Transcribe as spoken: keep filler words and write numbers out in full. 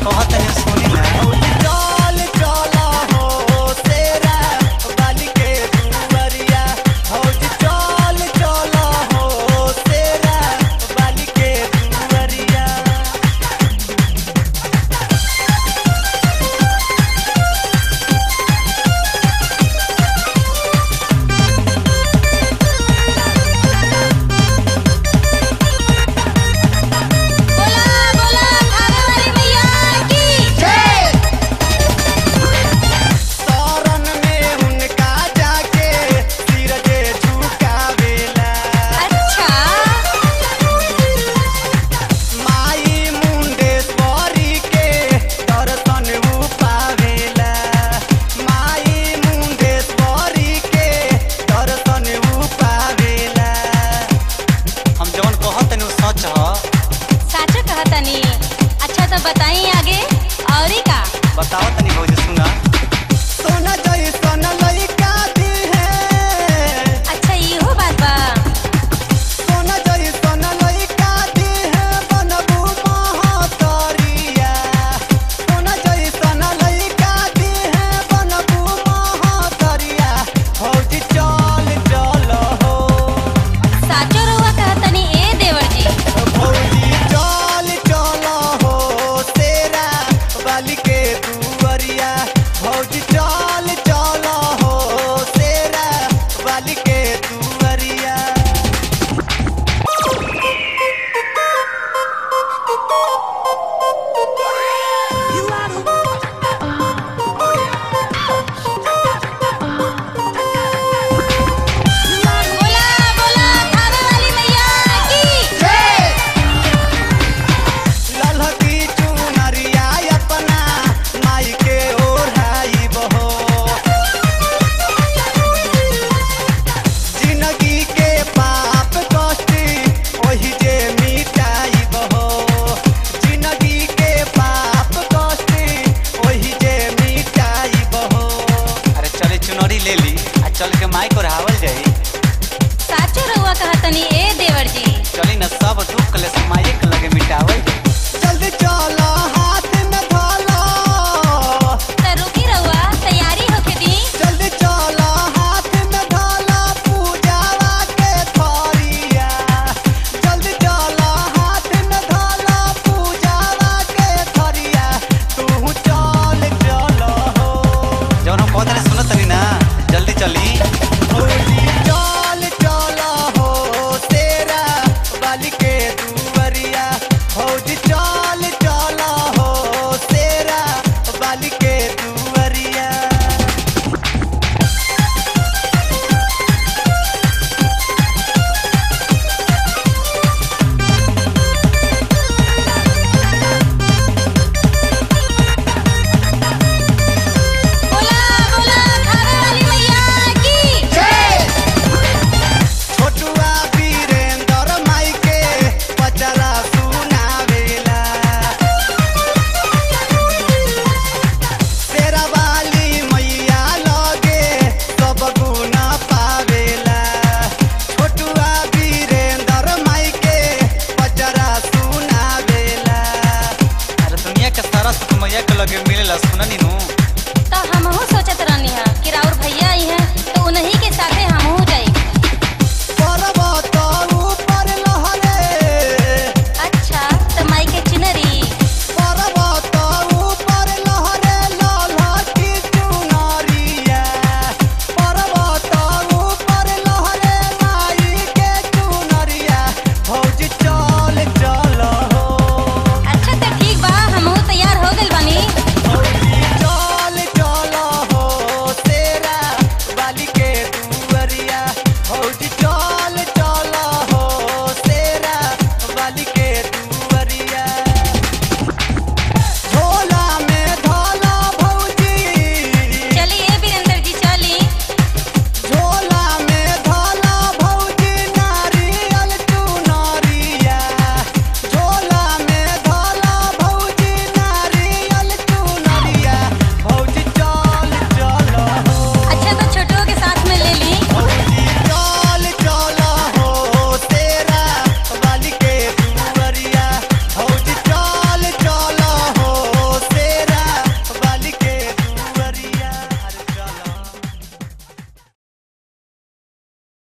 कहत है सुनी ना। चल चला हो तेरा बाली के दुवरिया, हौज चल चला हो तेरा बाली के दुवरिया। शरण में उनका जाके सिर जे झुकावेला, माई मुंडेश्वरी के दर्शन उ पावेला, माई मुंडेश्वरी के दर्शन उ पावेला। हम जवन कहत है सच ह। साचो कहतनी। अच्छा तो बताई आगे औरी का। बताओ तनी भौजी सुना। सोना जैसन लइका दी है, अच्छा इहो बात बा। सोना जैसन लइका दी है बनबू महतरिया, सोना जैसन लइका दी है बनबू महतरिया। हौज चल चल हो साचो रहुआ कहतनी ए देवर जी। भौजी चल चल हो तेरा बाली के दुवरिया, भौजी चल चल हो तेरा बाली के दुवरिया। बोला बोला खावे वाली मैया की। ललकी चुनरिया अपना माई के ओढ़ाई बहो, जिंदगी के पाप कष्ट ओही जे मिटाई बहो, जिंदगी के पाप कष्ट ओही जे मिटाई बहो। अरे चले चुनरी ले ली आ चल के माई को रावल जाई। साचो रहुआ कहतनी ए देवर जी। चली न सब दुख ले समाये के लगे मिटावल जाई। जल्दी चलो हाथ में धोलो, त रुकी रहुआ तैयारी होके दी। जल्दी चलो हाथ में धोलो पूजावा के थरिया, जल्दी चलो हाथ में धोलो पूजावा के थरिया। तू चल चलो हो जवन हम कहत है सुनत तनी ना, जल्दी चली। भौजी चल चलो हो तेरा बाली के दुवरिया, भौजी चल चलो हो तेरा बाली के दुवरिया। बोला बोला खावे वाली मैया की। छोटुआ वीरेंद्र माई के पचरा सुनावेला, तेरा वाली मैया लगे सब गुण पावेला, छोटुआ वीरेंद्र माई के पचरा सुनावेला। अरे दुनिया के सारा सुख मैया के लगे मिलेला सुननी नु। तो हमहू सोचत रहनी है कि राउर भैया आई हैं तो उन्हीं के साथे हमहू